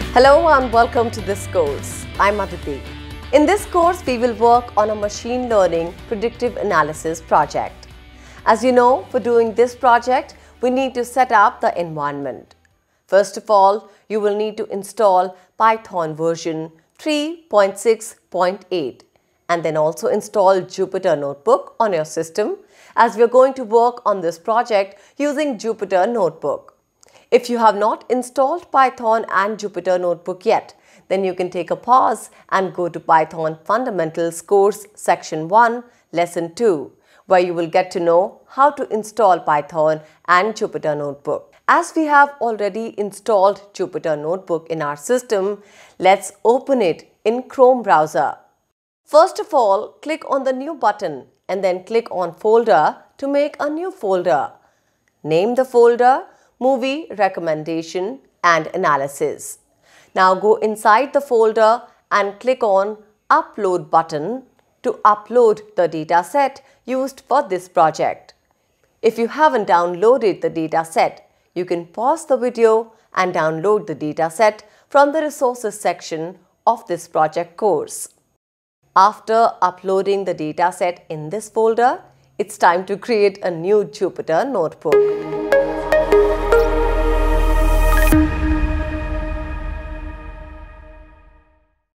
Hello and welcome to this course. I'm Aditi. In this course, we will work on a machine learning predictive analysis project. As you know, for doing this project, we need to set up the environment. First of all, you will need to install Python version 3.6.8 and then also install Jupyter Notebook on your system, as we are going to work on this project using Jupyter Notebook. If you have not installed Python and Jupyter Notebook yet, then you can take a pause and go to Python Fundamentals course section 1, lesson 2, where you will get to know how to install Python and Jupyter Notebook. As we have already installed Jupyter Notebook in our system, let's open it in Chrome browser. First of all, click on the New button and then click on Folder to make a new folder. Name the folder Movie Recommendation and Analysis. Now go inside the folder and click on Upload button to upload the dataset used for this project. If you haven't downloaded the dataset, you can pause the video and download the dataset from the resources section of this project course. After uploading the dataset in this folder, it's time to create a new Jupyter Notebook.